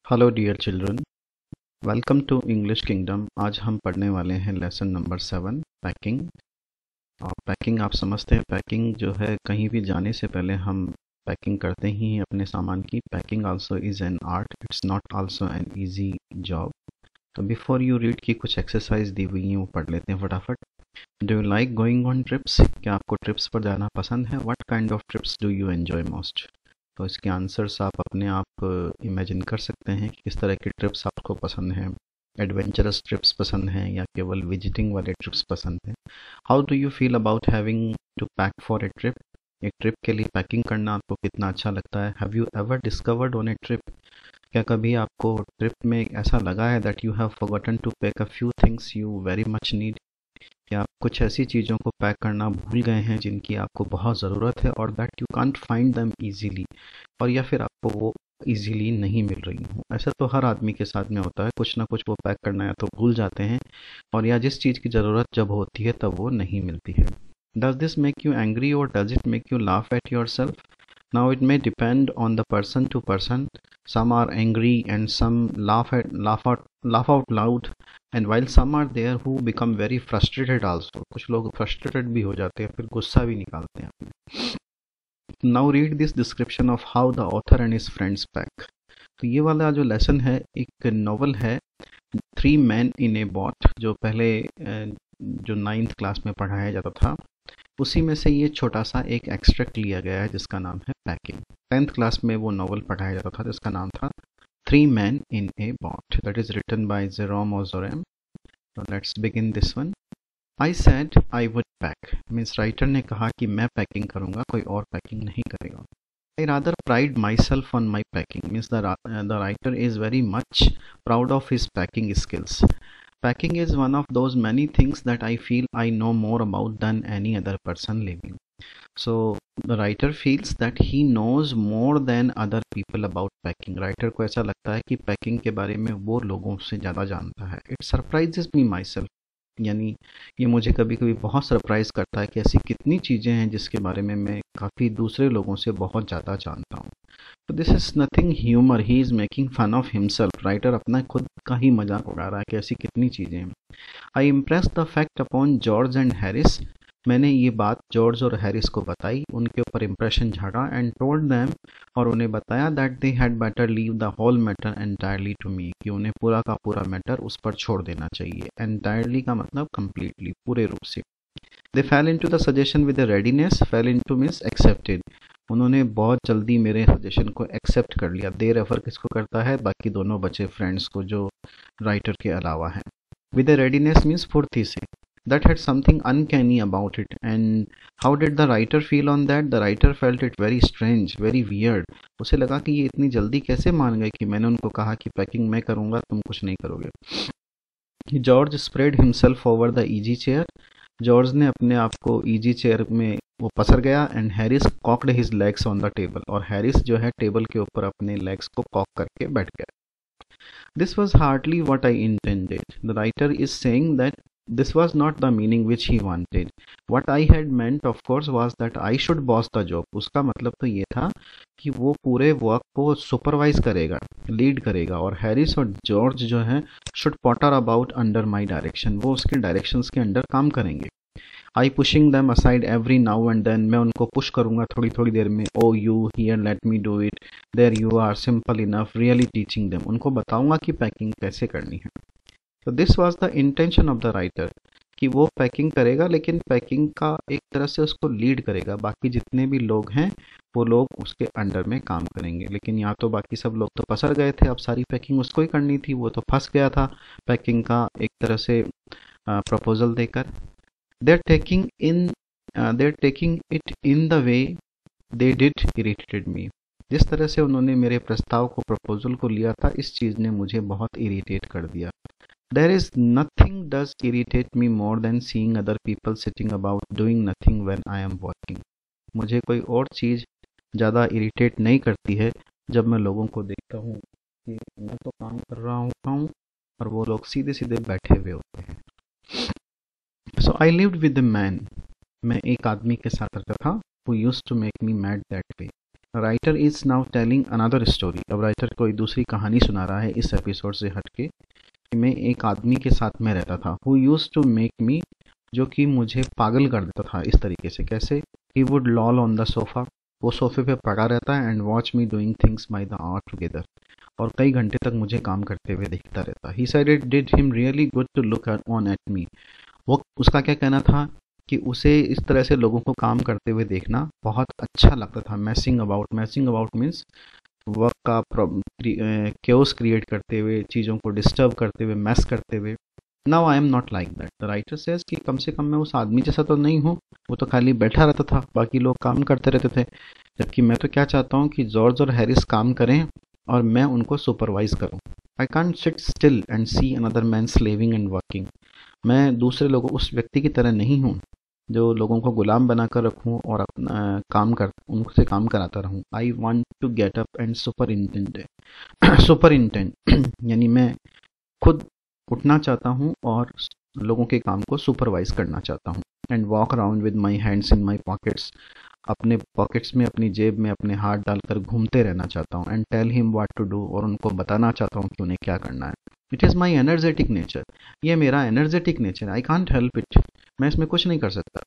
Hello dear children, welcome to English Kingdom. आज हम पढ़ने वाले हैं लेसन नंबर 7, पैकिंग। और पैकिंग आप समझते हैं, पैकिंग जो है कहीं भी जाने से पहले हम पैकिंग करते ही हैं अपने सामान की। Packing also is an art, it's not also an easy job. तो बिफोर यू रीड की कुछ एक्सरसाइज दी हुई हैं, वो पढ़ लेते हैं फटाफट। Do you like going on trips? क्या आपको ट्रिप्स पर जाना पसंद है? What kind of trips do you enjoy most? तो इसके आंसर्स आप अपने आप इमेजिन कर सकते हैं कि किस तरह की ट्रिप्स आपको पसंद हैं। एडवेंचरस ट्रिप्स पसंद हैं या केवल विजिटिंग वाले ट्रिप्स पसंद हैं? How do you feel about having to pack for a trip? एक ट्रिप के लिए पैकिंग करना आपको कितना अच्छा लगता है? Have you ever discovered on a trip? क्या कभी आपको ट्रिप में ऐसा लगा है that you have forgotten to pack a few things you very much need? या आप कुछ ऐसी चीज़ों को पैक करना भूल गए हैं जिनकी आपको बहुत ज़रूरत है और that you can't find them easily, और या फिर आपको वो इजीली नहीं मिल रही हो? ऐसा तो हर आदमी के साथ में होता है, कुछ ना कुछ वो पैक करना या तो भूल जाते हैं, और या जिस चीज़ की ज़रूरत जब होती है तब वो नहीं मिलती है। Does this make you angry और does it make you laugh at yourself? Now it may depend on the person to person. Some are angry and some laugh out loud, and while some are there who become very frustrated also. कुछ लोग frustrated भी हो जाते हैं, फिर गुस्सा भी निकालते हैं अपने। Now read this description of how the author and his friends pack. तो ये वाला जो लेसन है एक नॉवल है, three man in a boat, जो पहले जो 9th क्लास में पढ़ाया जाता था, उसी में से ये छोटा सा एक एक्सट्रैक्ट लिया गया है जिसका नाम है पैकिंग। 10th क्लास में वो नॉवल पढ़ाया जाता था जिसका नाम था three man in a boat, that is written by Jerome ओजोरेम। Let's begin this one. I said I would pack, means writer ने कहा कि मैं पैकिंग करूंगा, कोई और पैकिंग नहीं करेगा। I rather pride myself on my packing, means the writer is very much proud of his packing skills. Packing is one of those many things that I feel I know more about than any other person living. So the writer feels that he knows more than other people about packing. Writer को ऐसा लगता है कि packing के बारे में वो लोगों से ज़्यादा जानता है। It surprises me myself, यानी ये मुझे कभी कभी बहुत सरप्राइज करता है कि ऐसी कितनी चीज़ें हैं जिसके बारे में मैं काफ़ी दूसरे लोगों से बहुत ज़्यादा जानता हूँ। तो this is nothing humour, he is making fun of himself. Writer अपना खुद का ही मजाक उड़ा रहा है कि ऐसी कितनी चीज़ें हैं। I impress the fact upon George and Harris, मैंने ये बात जॉर्ज और हैरिस को बताई, उनके ऊपर इम्प्रेशन झाड़ा, एंड टोल्ड देम, और उन्हें बताया that they had better leave the whole matter entirely to me, कि उन्हें पूरा का पूरा मैटर उस पर छोड़ देना चाहिए। एंटायरली का मतलब कंप्लीटली, पूरे रूप से। They fell into the suggestion with readiness, fell into means accepted, उन्होंने बहुत जल्दी मेरे सजेशन को एक्सेप्ट कर लिया। दे रेफर किसको करता है? बाकी दोनों बचे फ्रेंड्स को जो राइटर के अलावा हैं। विद ए रेडीनेस मीन्स फुर्ती से। That had something uncanny about it. And how did the writer feel on that? The writer felt it very strange, very weird. उसे लगा कि ये इतनी जल्दी कैसे मान गए कि मैंने उनको कहा कि पैकिंग मैं करूँगा, तुम कुछ नहीं करोगे। George spread himself over the easy chair, George ने अपने आप को इजी चेयर में वो पसर गया। And Harris cocked his legs on the table, और हैरिस जो है टेबल के ऊपर अपने लेग्स को कॉक करके बैठ गया। This was hardly what I intended. The writer is saying that this was not the meaning which he wanted. What I had meant, of course, was that I should boss the job. उसका मतलब तो ये था कि वो पूरे work को supervise करेगा, लीड करेगा, और हैरिस और जॉर्ज जो है should potter about under my direction, वो उसके डायरेक्शंस के अंडर काम करेंगे। I pushing them aside every now and then, मैं उनको पुश करूंगा थोड़ी थोड़ी देर में। Oh you here let me do it, there you are simple enough, really teaching them, उनको बताऊंगा कि पैकिंग कैसे करनी है। तो this was the intention of the writer, कि वो पैकिंग करेगा, लेकिन पैकिंग का एक तरह से उसको लीड करेगा, बाकी जितने भी लोग हैं वो लोग उसके अंडर में काम करेंगे। लेकिन यहाँ तो बाकी सब लोग तो पसर गए थे, अब सारी पैकिंग उसको ही करनी थी, वो तो फंस गया था पैकिंग का एक तरह से प्रपोजल देकर। They're taking in they're taking it in the way they did irritated me. जिस तरह से उन्होंने मेरे प्रस्ताव को, प्रपोजल को लिया था, इस चीज़ ने मुझे बहुत इरिटेट कर दिया। There is nothing does irritate me more than seeing other people sitting about doing nothing when I am working. मुझे कोई और चीज़ ज़्यादा इरिटेट नहीं करती है जब मैं लोगों को देखता हूँ कि मैं तो काम कर रहा हूँ और वो लोग सीधे सीधे बैठे हुए होते हैं। So I lived with a man, मैं एक आदमी के साथ रहता था, who used to make me mad that way, writer is now telling another story. अब राइटर कोई दूसरी कहानी सुना रहा है इस एपिसोड से हटके, कि मैं एक आदमी के साथ में रहता था, who use to make me, जो कि मुझे पागल कर देता था इस तरीके से। कैसे? He would loll on the sofa, वो सोफे पे पड़ा रहता है, and watch me doing things by the hour together, और कई घंटे तक मुझे काम करते हुए देखता रहता। He said it did him really good to look on at me. वो उसका क्या कहना था कि उसे इस तरह से लोगों को काम करते हुए देखना बहुत अच्छा लगता था। मैसिंग अबाउट मीन्स वर्क का केओस क्रिएट करते हुए, चीज़ों को डिस्टर्ब करते हुए, मैस करते हुए। Now I am not like that. The writer says कि कम से कम मैं उस आदमी जैसा तो नहीं हूँ, वो तो खाली बैठा रहता था, बाकी लोग काम करते रहते थे, जबकि मैं तो क्या चाहता हूँ कि जॉर्ज और हैरिस काम करें और मैं उनको सुपरवाइज करूँ। I can't sit still and see another man slaving and working. मैं दूसरे लोगों, उस व्यक्ति की तरह नहीं हूँ जो लोगों को गुलाम बनाकर रखूं और अपना उनसे काम कराता रहूं। I want to get up and superintend यानी मैं खुद उठना चाहता हूं और लोगों के काम को सुपरवाइज करना चाहता हूं। And walk around with my hands in my pockets, अपने पॉकेट्स में, अपनी जेब में अपने हाथ डालकर घूमते रहना चाहता हूँ। And tell him what to do, और उनको बताना चाहता हूँ कि उन्हें क्या करना है। It is my energetic nature, ये मेरा energetic nature, I can't help it, मैं इसमें कुछ नहीं कर सकता।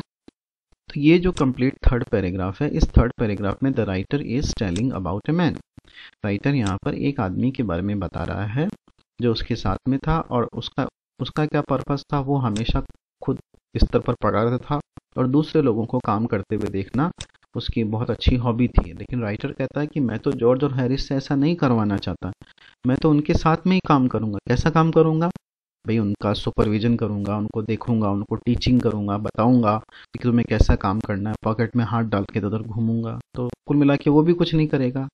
तो ये जो कंप्लीट थर्ड पैराग्राफ है, इस थर्ड पैराग्राफ में the writer is telling about a man. Writer यहाँ पर एक आदमी के बारे में बता रहा है जो उसके साथ में था, और उसका उसका क्या पर्पस था, वो हमेशा खुद बिस्तर पर पड़ा रहता था और दूसरे लोगों को काम करते हुए देखना उसकी बहुत अच्छी हॉबी थी। लेकिन राइटर कहता है कि मैं तो जॉर्ज और हैरिस से ऐसा नहीं करवाना चाहता, मैं तो उनके साथ में ही काम करूंगा। कैसा काम करूंगा भाई? उनका सुपरविजन करूंगा, उनको देखूंगा, उनको टीचिंग करूंगा, बताऊंगा कि तुम्हें कैसा काम करना है, पॉकेट में हाथ डाल के इधर घूमूंगा। तो कुल मिला के वो भी कुछ नहीं करेगा।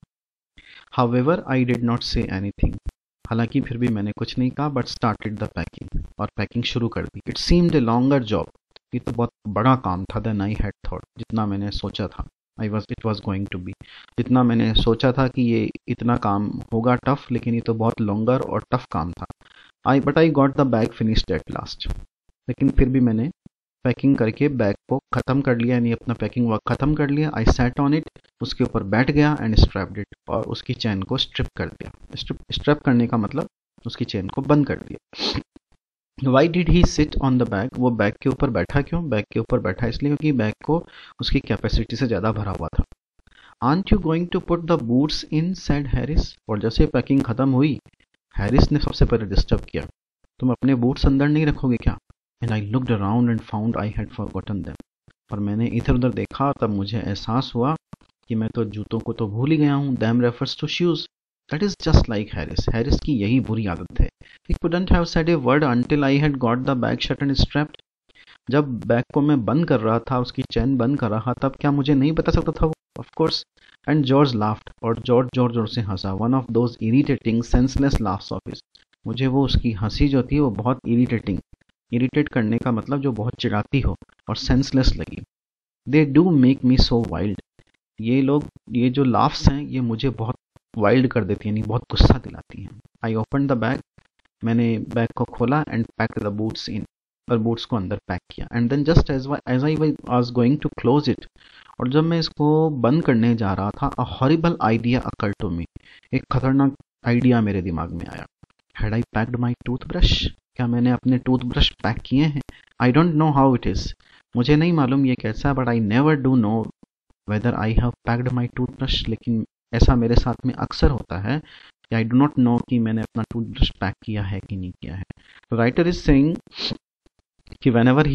However I did not say anything, हालांकि फिर भी मैंने कुछ नहीं कहा, बट स्टार्टेड द पैकिंग, और पैकिंग शुरू कर दी। It seemed a longer job, ये तो बहुत बड़ा काम था, देन आई हैड थॉट, जितना मैंने सोचा था। It was going to be, जितना मैंने सोचा था कि ये इतना काम होगा टफ, लेकिन ये तो बहुत लॉन्गर और टफ काम था। I got the bag finished at last, लेकिन फिर भी मैंने पैकिंग करके बैग को ख़त्म कर लिया, यानी अपना पैकिंग वर्क ख़त्म कर लिया। आई सैट ऑन इट, उसके ऊपर बैठ गया, एंड स्ट्रैप्ड इट, और उसकी चेन को स्ट्रिप कर दिया। स्ट्रैप करने का मतलब उसकी चेन को बंद कर दिया। Why did he sit on the bag, वो बैग के ऊपर बैठा क्यों? बैग के ऊपर बैठा इसलिए क्योंकि बैग को उसकी कैपेसिटी से ज़्यादा भरा हुआ था। Aren't you going to put the boots in, said Harris, और जैसे पैकिंग ख़त्म हुई, हैरिस ने सबसे पहले डिस्टर्ब किया, तुम अपने बूट्स अंदर नहीं रखोगे क्या? And I looked around and found I had forgotten them, और मैंने इधर उधर देखा, तब मुझे एहसास हुआ कि मैं तो जूतों को तो भूल ही गया हूँ। Them refers to shoes, that is just like Harris, Harris की यही बुरी आदत है। He couldn't have said a word until I had got the bag shut and strapped, जब बैग को मैं बंद कर रहा था, उसकी चेन बंद कर रहा, तब क्या मुझे नहीं बता सकता था वो? Of course. And George laughed, और जॉर्ज जोर जोर से हंसा। One of those irritating senseless laughs of his, मुझे वो उसकी हंसी जो थी वो बहुत इरिटेट करने का मतलब जो बहुत चिढ़ाती हो, और सेंसलेस लगी। They do make me so wild, ये जो लाफ्स हैं ये मुझे बहुत वाइल्ड कर देती हैं, यानी बहुत गुस्सा दिलाती हैं। आई ओपन द बैग, मैंने बैग को खोला, and packed the boots in, और बूट्स को अंदर पैक किया। And then just as I was going to close it, और जब मैं इसको बंद करने जा रहा था, a horrible idea occurred to me, एक खतरनाक आइडिया मेरे दिमाग में आया। Had I packed my toothbrush, क्या मैंने अपने टूथब्रश पैक किए हैं? I don't know how it is, मुझे नहीं मालूम ये कैसा, but I never do know whether I have packed my toothbrush, लेकिन ऐसा मेरे साथ में अक्सर होता है कि आई डो नॉट नो कि मैंने अपना टूथब्रश पैक किया है कि नहीं किया है। राइटर इज सेइंग कि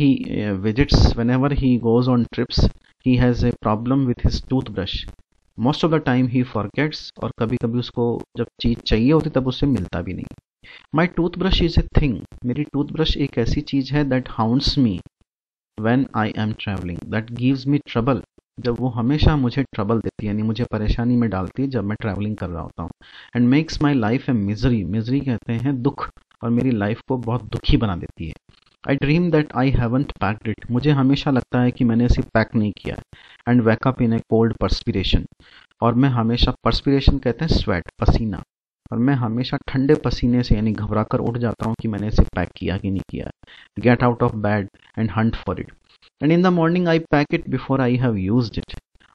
whenever he goes on trips, he has a problem with his toothbrush. Most of the time he forgets, और कभी कभी उसको जब चीज़ चाहिए होती तब उससे मिलता भी नहीं। My toothbrush is a thing, मेरी टूथब्रश एक ऐसी चीज़ है that haunts me when I am traveling, that gives me trouble, जब वो हमेशा मुझे ट्रबल देती है, यानी मुझे परेशानी में डालती है जब मैं ट्रैवलिंग कर रहा होता हूँ। And makes my life a misery, misery कहते हैं दुख, और मेरी लाइफ को बहुत दुखी बना देती है। I dream that I haven't packed it, मुझे हमेशा लगता है कि मैंने इसे पैक नहीं किया है। And wake up in a cold perspiration, और मैं हमेशा, पर्सपिरेशन कहते हैं स्वेट, पसीना, और मैं हमेशा ठंडे पसीने से यानी घबरा कर उठ जाता हूँ कि मैंने इसे पैक किया कि नहीं किया है। Get out of bed and hunt for it, and in the morning I pack it before I have used it,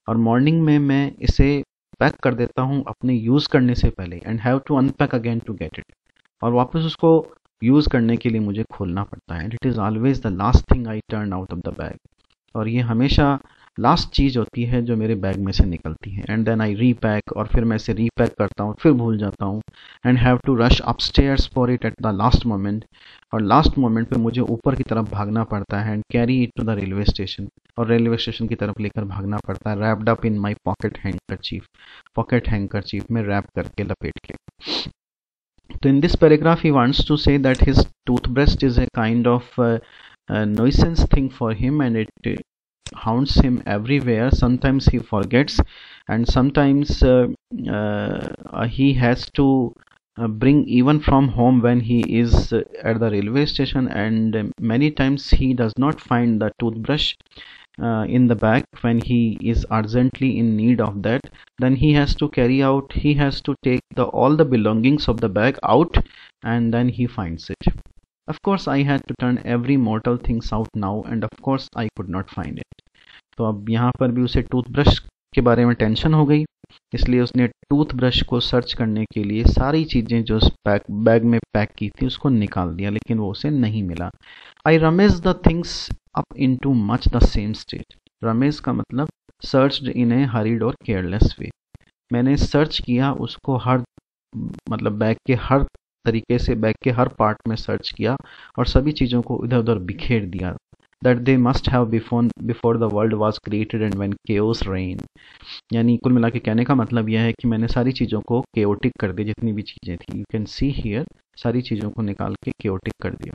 और मॉर्निंग में मैं इसे पैक कर देता हूँ अपने यूज़ करने से पहले, and have to unpack again to get it, और वापस उसको यूज़ करने के लिए मुझे खोलना पड़ता है। And it is always the last thing I turn out of the bag, और ये हमेशा लास्ट चीज़ होती है जो मेरे बैग में से निकलती है। एंड देन आई रीपैक, और फिर मैं इसे रीपैक करता हूँ, फिर भूल जाता हूँ, and have to rush upstairs for it at the last moment, और लास्ट मोमेंट पे मुझे ऊपर की तरफ भागना पड़ता है, and carry it to the railway station, और रेलवे स्टेशन की तरफ लेकर भागना पड़ता है, wrapped up in my pocket handkerchief में रैप करके, लपेट के। तो in this paragraph he wants to say that his toothbrush is a kind of nuisance thing for him, and it haunts him everywhere. Sometimes he forgets, and sometimes he has to bring even from home when he is at the railway station, and many times he does not find the toothbrush in the bag when he is urgently in need of that. Then he has to take all the belongings of the bag out, and then he finds it. Of course I had to turn every mortal things out now, and of course I could not find it. तो अब यहाँ पर भी उसे toothbrush के बारे में tension हो गई, इसलिए उसने टूथब्रश को सर्च करने के लिए सारी चीज़ें जो उस बैग में पैक की थी उसको निकाल दिया, लेकिन वो उसे नहीं मिला। I rummage the things up into much the same state. Rummage का मतलब सर्च्ड इन ए हरीड और केयरलेस वे। मैंने सर्च किया उसको, मतलब बैग के हर तरीके से, बैग के हर पार्ट में सर्च किया और सभी चीज़ों को इधर उधर बिखेर दिया। that they must have before the world was created and when chaos reigned। यानी कुल मिला के कहने का मतलब यह है कि मैंने सारी चीज़ों को केओटिक कर दिया, जितनी भी चीज़ें थी, यू कैन सी हियर, सारी चीज़ों को निकाल के केओटिक कर दिया।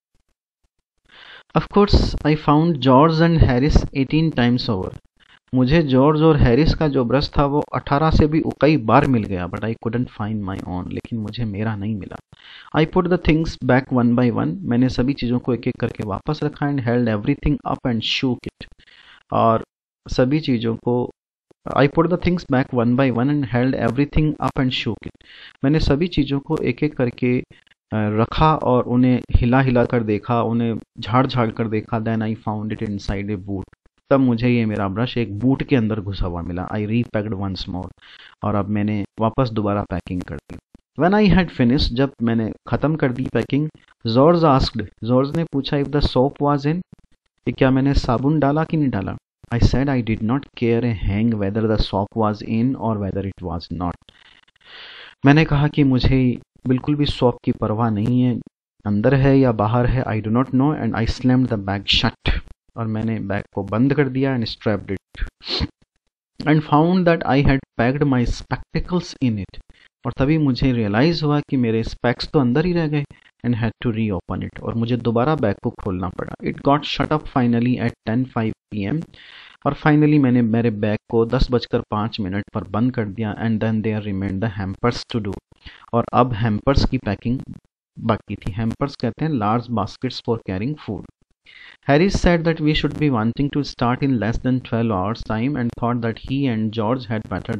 Of course I found George and Harris 18 times over। मुझे जॉर्ज और हैरिस का जो ब्रश था वो 18 से भी कई बार मिल गया, but I couldn't find my own, लेकिन मुझे मेरा नहीं मिला। I put the things back one by one. मैंने सभी चीज़ों को एक एक करके वापस रखा, and held everything up and shook it. और सभी चीज़ों को I put the things back one by one and held everything up and shook it. मैंने सभी चीज़ों को एक एक करके रखा और उन्हें हिला हिला कर देखा, उन्हें झाड़ झाड़ कर देखा। Then I found it inside a boot. तब मुझे ये मेरा ब्रश एक बूट के अंदर घुसा हुआ मिला। I repacked once more. और अब मैंने वापस दोबारा पैकिंग कर दी। व्हेन आई हैड फिनिश्ड, जब मैंने ख़त्म कर दी पैकिंग, जॉर्ज आस्क्ड, जॉर्ज ने पूछा, if the soap was in, कि क्या मैंने साबुन डाला कि नहीं डाला। I said I did not care a hang whether the soap was in और वेदर इट वाज नॉट। मैंने कहा कि मुझे बिल्कुल भी सोप की परवाह नहीं है, अंदर है या बाहर है, I do not know. And I slammed the bag shut. और मैंने बैग को बंद कर दिया and strapped it and found that I had packed my spectacles in it. और तभी मुझे रियलाइज़ हुआ कि मेरे स्पेक्स तो अंदर ही रह गए, and had to reopen it. और मुझे दोबारा बैग को खोलना पड़ा। It got shut up finally at 10:05 PM। और फाइनली मैंने मेरे बैग को 10:05 पर बंद कर दिया। And then there remained the hampers to do. और अब हैम्पर्स की पैकिंग बाकी थी। हैम्पर्स कहते हैं large baskets for carrying food. Harris said that we should be wanting to start in less than 12 hours time, and thought that he and George had better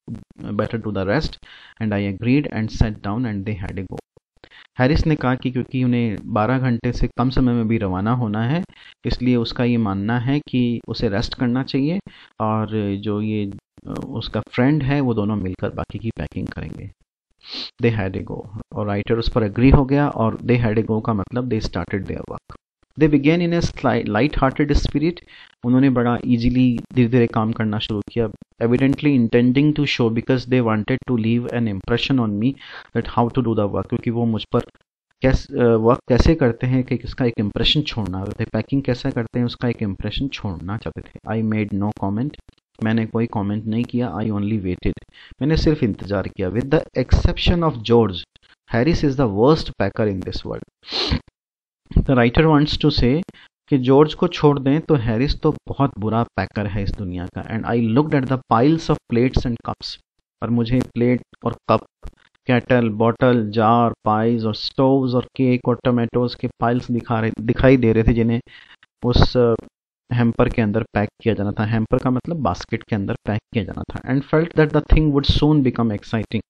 do the rest, and I agreed and sat down and they had a go। Harris ने कहा कि क्योंकि उन्हें 12 घंटे से कम समय में भी रवाना होना है, इसलिए उसका ये मानना है कि उसे रेस्ट करना चाहिए, और जो ये उसका फ्रेंड है वो दोनों मिलकर बाकी की पैकिंग करेंगे। They had a go. और राइटर उस पर एग्री हो गया, और दे हैड ए गो का मतलब they started their work. They began in a light hearted spirit. उन्होंने बड़ा इजीली धीरे धीरे काम करना शुरू किया। Evidently intending to show, because they wanted to leave an impression on me that how to do the work. क्योंकि वो मुझ पर वर्क कैसे करते हैं कि इसका एक इम्प्रेशन छोड़ना होता है, पैकिंग कैसे करते हैं उसका एक इम्प्रेशन छोड़ना चाहते थे। I made no comment. मैंने कोई कॉमेंट नहीं किया। I only waited. मैंने सिर्फ इंतजार किया। With the exception of George, Harris is the worst packer in this world. The writer wants to say कि जॉर्ज को छोड़ दें तो हैरिस तो बहुत बुरा पैकर है इस दुनिया का। And I looked at the piles of plates and cups. और मुझे प्लेट और cup, kettle, bottle, jar, pies और स्टोव्स और केक और टमाटोज के पाइल्स दिखाई दे रहे थे, जिन्हें उस हैम्पर के अंदर पैक किया जाना था। हैम्पर का मतलब बास्केट के अंदर पैक किया जाना था। And felt that the thing would soon become exciting.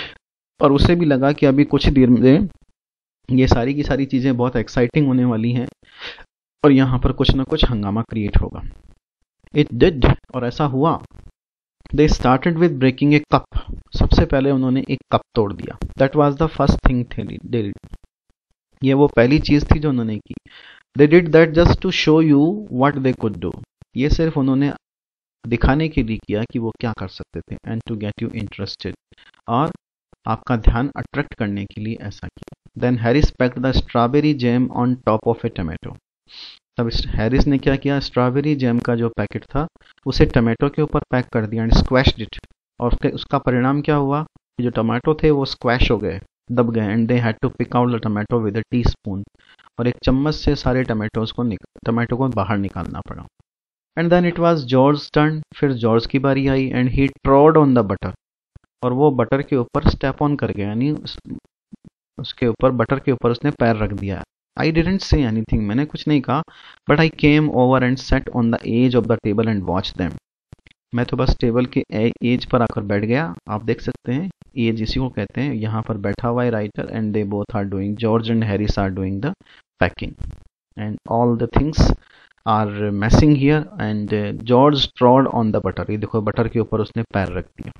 और उसे भी लगा कि अभी कुछ देर में ये सारी की सारी चीज़ें बहुत एक्साइटिंग होने वाली हैं और यहाँ पर कुछ ना कुछ हंगामा क्रिएट होगा। इट डिड, और ऐसा हुआ। They started with breaking a cup, सबसे पहले उन्होंने एक कप तोड़ दिया। That was the first thing they did, ये वो पहली चीज थी जो उन्होंने की। They did that just to show you what they could do, ये सिर्फ उन्होंने दिखाने के लिए किया कि वो क्या कर सकते थे, and to get you interested, और आपका ध्यान अट्रैक्ट करने के लिए ऐसा किया। Then Harris packed the strawberry jam on top of a tomato, तब हैरिस ने क्या किया, स्ट्रॉबेरी जैम का जो पैकेट था उसे टमाटो के ऊपर पैक कर दिया, एंड स्क्वैश्ड इट, और उसका परिणाम क्या हुआ कि जो टमाटो थे वो स्क्वैश हो गए, दब गए, and they had to pick out the tomato with a teaspoon, और एक चम्मच से सारे टमाटो को बाहर निकालना पड़ा। And then it was George turn, फिर जॉर्ज की बारी आई, and he trod on the butter, और वो बटर के ऊपर स्टेप ऑन कर गया, यानी उसके ऊपर, बटर के ऊपर उसने पैर रख दिया। आई डिडंट से एनीथिंग, मैंने कुछ नहीं कहा, but I came over and sat on the edge of the table and watch them, मैं तो बस टेबल के एज पर आकर बैठ गया। आप देख सकते हैं एज इसी को कहते हैं, यहाँ पर बैठा हुआ है writer, and they both are doing, George and Harris are doing the packing, and all the things are messing here, and George trod on the butter, ये देखो बटर के ऊपर उसने पैर रख दिया।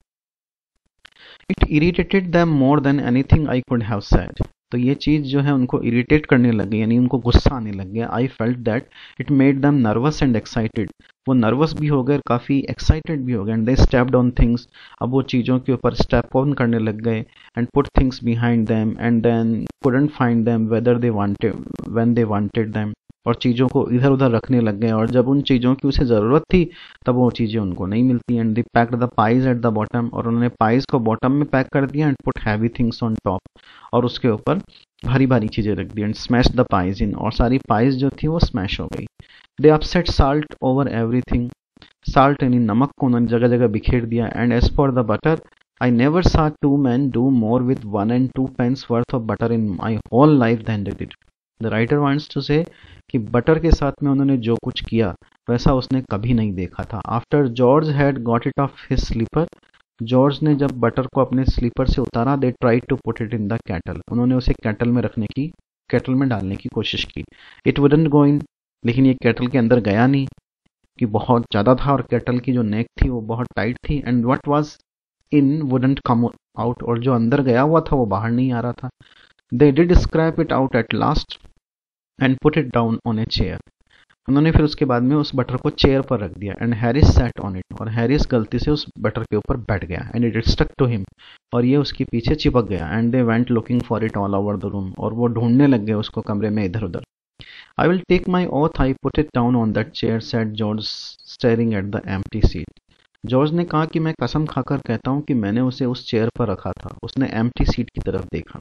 It irritated them more than anything I could have said, तो ये चीज़ जो है उनको इरिटेट करने लग गई, यानी उनको गुस्सा आने लग गया। I felt that it made them nervous and excited, वो नर्वस भी हो गए, काफ़ी एक्साइटेड भी हो गए, and they stepped on things, अब वो चीज़ों के ऊपर स्टेप ऑन करने लग गए, and put things behind them, and then couldn't find them whether they wanted when they wanted them, और चीज़ों को इधर उधर रखने लग गए, और जब उन चीज़ों की उसे ज़रूरत थी तब वो चीज़ें उनको नहीं मिलती। And they packed the pies at the bottom, और उन्होंने पाइज को बॉटम में पैक कर दिया, and put heavy things on top, और उसके ऊपर भारी भारी चीज़ें रख दी, and smash the pies in, और सारी पाइज जो थी वो स्मैश हो गई। They upset salt over everything, salt यानी नमक को उन्होंने जगह जगह बिखेर दिया। And as for the butter, I never सा two men do more with 1 and 2 pence worth of butter in my whole life than they did. The writer wants to say कि बटर के साथ में उन्होंने जो कुछ किया वैसा उसने कभी नहीं देखा था। After George had got it off his slipper, जॉर्ज ने जब बटर को अपने स्लीपर से उतारा, they try to put it in the kettle, उन्होंने उसे कैटल में डालने की कोशिश की। इट वुडंट गो इन, लेकिन ये कैटल के अंदर गया नहीं, कि बहुत ज़्यादा था, और कैटल की जो नेक थी वो बहुत टाइट थी, and what was in wouldn't come out, और जो अंदर गया हुआ था वो बाहर नहीं आ रहा था। They did scrape it out at last and put it down on a chair, उन्होंने फिर उसके बाद में उस बटर को चेयर पर रख दिया। And Harris sat on it, और हैरिस गलती से उस बटर के ऊपर बैठ गया, and it stuck to him, और ये उसके पीछे चिपक गया। And they went looking for it all over the room, और वो ढूंढने लग गए उसको कमरे में इधर उधर। I will take my oath I put it down on that chair, said George staring at the empty seat, George ने कहा कि मैं कसम खाकर कहता हूँ कि मैंने उसे उस चेयर पर रखा था। उसने एम्प्टी सीट की तरफ देखा,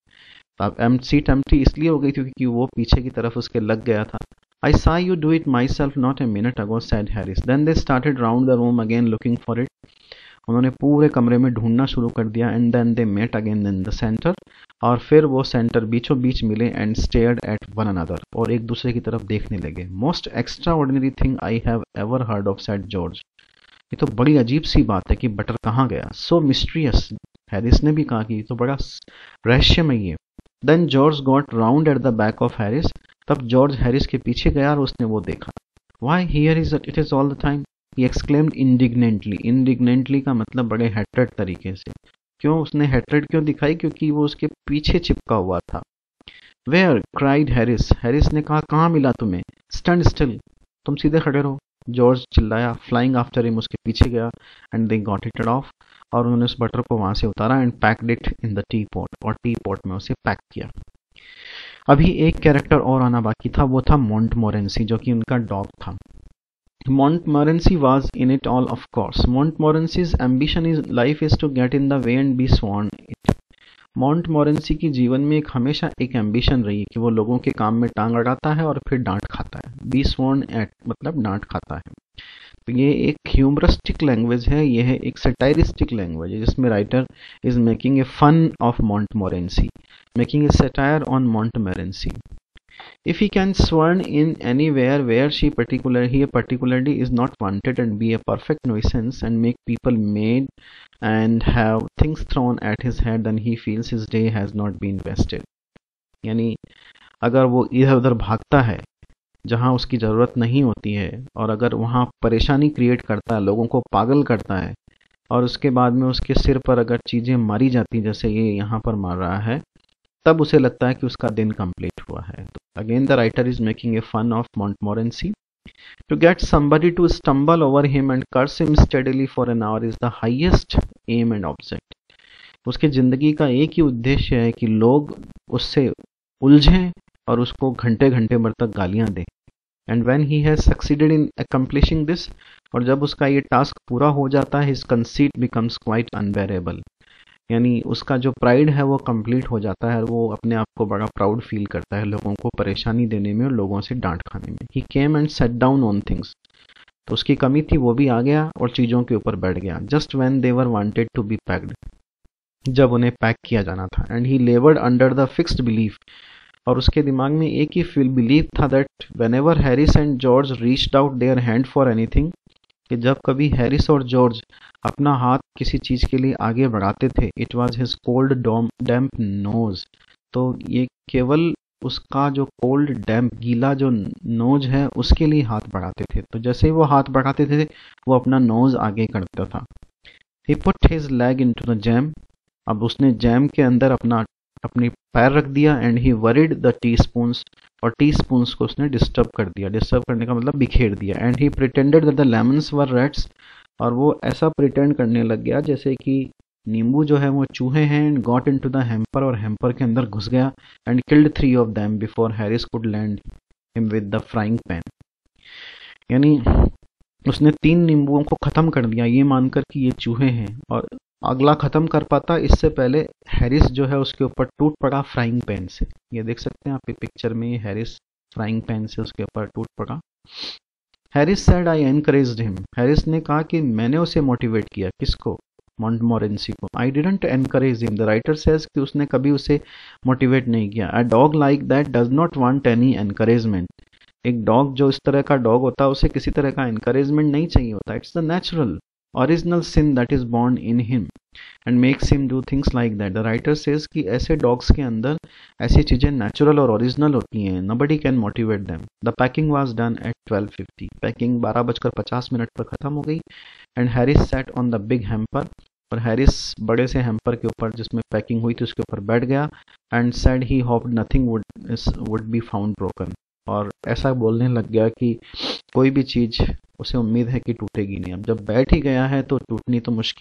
अब सीट एम्प्टी इसलिए हो गई थी क्योंकि वो पीछे की तरफ उसके लग गया था। I saw you do it myself not a minute ago, said Harris. Then they started round the room again looking for it. उन्होंने पूरे कमरे में ढूंढना शुरू कर दिया, and then they met again in the center, और फिर वो सेंटर बीचों बीच मिले, and stared at one another, और एक दूसरे की तरफ देखने लगे। Most extraordinary thing I have ever heard of, said George. ये तो बड़ी अजीब सी बात है कि बटर कहाँ गया। So mysterious, हैरिस ने भी कहा कि ये तो बड़ा रहस्यमय है। Then George got round at the back of Harris. तब जॉर्ज हैरिस के पीछे गया और उसने वो देखा। Why here is it is all the time, he exclaimed indignantly. indignantly का मतलब बड़े हेट्रेड तरीके से। क्यों उसने हेट्रेड क्यों दिखाई? क्योंकि वो उसके पीछे चिपका हुआ था। Where? cried Harris. हैरिस ने कहा कहाँ मिला तुम्हें? Stand still, तुम सीधे खड़े रहो, जॉर्ज चिल्लाया। फ्लाइंग आफ्टर हिम, उसके पीछे गया, and they got it off, और उन्होंने उस बटर को वहां से उतारा, and packed it in the teapot, और टी पॉट में उसे पैक किया। अभी एक कैरेक्टर और आना बाकी था, वो था मोंटमोरेंसी, जो कि उनका डॉग था। Montmorency was in it all, of course. Montmorency's ambition in life is to get in the way and be sworn it. Montmorency की जीवन में हमेशा एक एम्बिशन रही है कि वो लोगों के काम में टांग अड़ाता है और फिर डांट खाता है। Be sworn at मतलब डांट खाता है। तो ये एक ह्यूमरिस्टिक लैंग्वेज है, ये है एक सटायरिस्टिक लैंग्वेज है, जिसमें writer is making a fun of Montmorency, making a satire on Montmorency. If he can sworn in anywhere where he particularly is not wanted, and be a perfect nuisance and make people mad and have things thrown at his head, then he feels his day has not been wasted. यानी अगर वो इधर उधर भागता है जहाँ उसकी ज़रूरत नहीं होती है, और अगर वहाँ परेशानी क्रिएट करता है, लोगों को पागल करता है, और उसके बाद में उसके सिर पर अगर चीज़ें मारी जाती जैसे ये यहाँ पर मार रहा है, तब उसे लगता है कि उसका दिन कंप्लीट हुआ है। तो again the writer is making a fun of Montmorency. To get somebody to stumble over him and curse him steadily for an hour is the highest aim and object. उसकी जिंदगी का एक ही उद्देश्य है कि लोग उससे उलझें और उसको घंटे घंटे भर तक गालियां दें. And when he has succeeded in accomplishing this, और जब उसका ये टास्क पूरा हो जाता है, his conceit becomes quite unbearable. यानी उसका जो प्राइड है वो कंप्लीट हो जाता है, और वो अपने आप को बड़ा प्राउड फील करता है लोगों को परेशानी देने में और लोगों से डांट खाने में. He came and sat down on things. तो उसकी कमी थी, वो भी आ गया और चीज़ों के ऊपर बैठ गया. Just when they were wanted to be packed, जब उन्हें पैक किया जाना था. And he laboured under the fixed belief, और उसके दिमाग में एक ही बिलीफ था that whenever Harris and George reached out their hand for anything, कि जब कभी हैरिस और जॉर्ज अपना हाथ किसी चीज़ के लिए आगे बढ़ाते थे, it was his cold damp nose. तो ये केवल उसका जो कोल्ड डैम्प गीला जो नोज है उसके लिए हाथ बढ़ाते थे. तो जैसे ही वो हाथ बढ़ाते थे, वो अपना नोज आगे करता था. He put his leg into the jam. अब उसने जैम के अंदर अपनी पैर रख दिया. And he worried the teaspoons, और टी स्पून्स को उसने डिस्टर्ब कर दिया. डिस्टर्ब करने का मतलब बिखेर दिया. And he pretended that the lemons were rats, और वो ऐसा प्रिटेंड करने लग गया जैसे कि नींबू जो है वो चूहे हैं. And got into the hamper, और हैम्पर के अंदर घुस गया. And killed 3 of them before Harris could land him with the frying pan. यानी उसने 3 नींबुओं को खत्म कर दिया ये मानकर कि ये चूहे हैं, और अगला खत्म कर पाता इससे पहले हैरिस जो है उसके ऊपर टूट पड़ा फ्राइंग पैन से. ये देख सकते हैं आप पिक्चर में, हैरिस फ्राइंग पैन से उसके ऊपर टूट पड़ा. Harris said I encouraged him. Harris ने कहा कि मैंने उसे मोटिवेट किया. किसको? मॉन्टमोरेंसी को. I didn't encourage him. The writer says कि उसने कभी उसे मोटिवेट नहीं किया. A dog like that does not want any encouragement. एक डॉग जो इस तरह का डॉग होता है उसे किसी तरह का एनकरेजमेंट नहीं चाहिए होता. It's the natural original sin that is born in him and makes him do things like that. The writer says कि ऐसे डॉग्स के अंदर ऐसी चीजें नेचुरल और ओरिजिनल होती हैं. Nobody can motivate them. The packing was done at 12:50. Packing 12:50 पर खत्म हो गई. And Harris sat on the big hamper, और हैरिस बड़े से हैम्पर के ऊपर जिसमें पैकिंग हुई थी उसके ऊपर बैठ गया. And said he hoped nothing would be found broken. और ऐसा बोलने लग गया कि कोई भी चीज़ उसे उम्मीद है कि टूटेगी नहीं. अब जब बैठ ही गया है तो टूटनी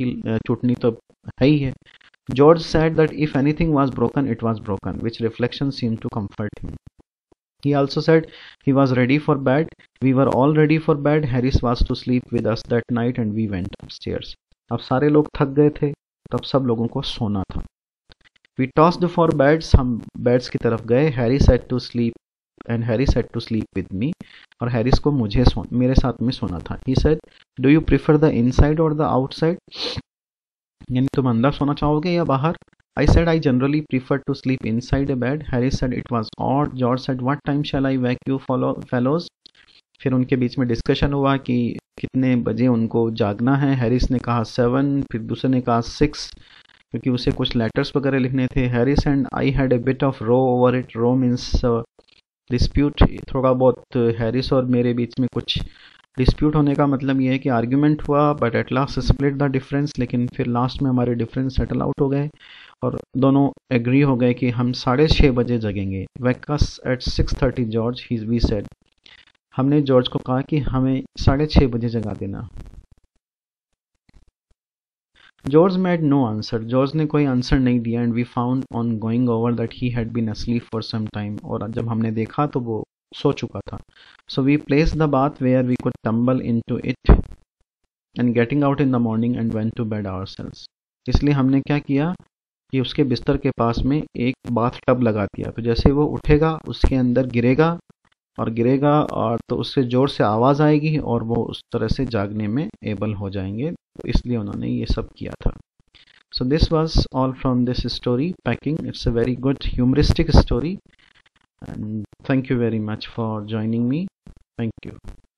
तो है ही है. George said that if anything was broken, it was broken, which reflection seemed to comfort him. He also said he was ready for bed. We were all ready for bed. Harris was to sleep with us that night and we went upstairs. अब सारे लोग थक गए थे, तब सब लोगों को सोना था. We tossed for beds. हम बेड्स की तरफ गए. Harry said to sleep and Harry said to sleep with me. और हैरिस को मेरे साथ में सोना था. He said, do you prefer the inside or the outside? यानी तुम अंदर सोना चाहोगे या बाहर? I said I generally prefer to sleep inside a bed. Harris said it was odd. George said what time shall I wake you fellows? फिर उनके बीच में डिस्कशन हुआ कि कितने बजे उनको जागना है. हैरिस ने कहा 7, फिर दूसरे ने कहा 6, क्योंकि उसे कुछ लेटर्स वगैरह लिखने थे. Harris and I had a bit of row over it. Row means dispute. थोड़ा बहुत हैरिस और मेरे बीच में कुछ डिस्प्यूट होने का मतलब ये है कि आर्ग्यूमेंट हुआ, but at last split the difference. लेकिन फिर लास्ट में हमारे डिफरेंस सेटल आउट हो गए और दोनों एग्री हो गए कि हम 6:30 बजे जगेंगे. Wake us at 6:30 George, we said. हमने जॉर्ज को कहा कि हमें 6:30 बजे जगा देना. George made no answer. George ने कोई आंसर नहीं दिया. And we found on going over that he had been asleep for some time. और जब हमने देखा तो वो सो चुका था. So we place the bath where we could tumble into it and getting out in the morning and went to bed ourselves. इसलिए हमने क्या किया कि उसके बिस्तर के पास में एक बाथ टब लगा दिया. तो जैसे वो उठेगा उसके अंदर गिरेगा और तो उससे जोर से आवाज़ आएगी और वो उस तरह से जागने में एबल हो जाएंगे. तो इसलिए उन्होंने ये सब किया था. So this was all from this story packing. It's a very good humoristic story. And thank you very much for joining me. Thank you.